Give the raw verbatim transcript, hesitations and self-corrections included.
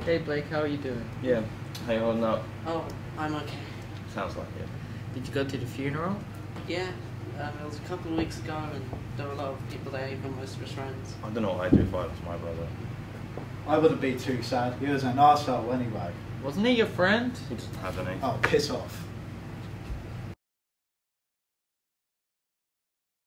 Hey Blake, how are you doing? Yeah. How you holding up? Oh, I'm okay. Sounds like it. Did you go to the funeral? Yeah, um, it was a couple of weeks ago and there were a lot of people there, even most of his friends. I don't know what I'd do if I was my brother. I wouldn't be too sad. He was an arsehole anyway. Wasn't he your friend? He doesn't have any. Oh, piss off.